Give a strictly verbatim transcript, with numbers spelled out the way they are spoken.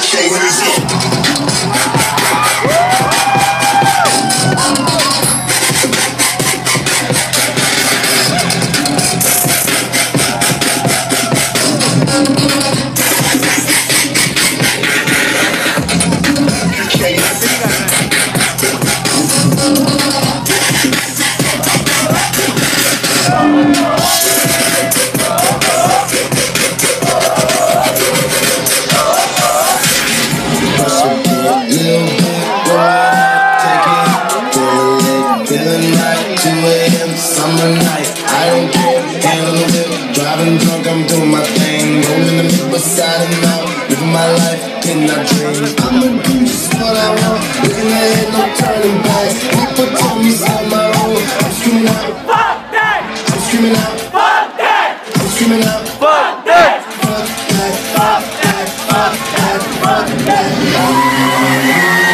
Summer night, I don't care, hand on the whip, driving drunk, I'm doing my thing, rolling the mid beside and out, living my life in a dream. I'ma do just what I want, looking ahead, no turning back. People tell me I'm my own, I'm screaming out, fuck that! I'm screaming out, fuck that! I'm screaming out, fuck that! Fuck that, fuck that, fuck that, fuck that.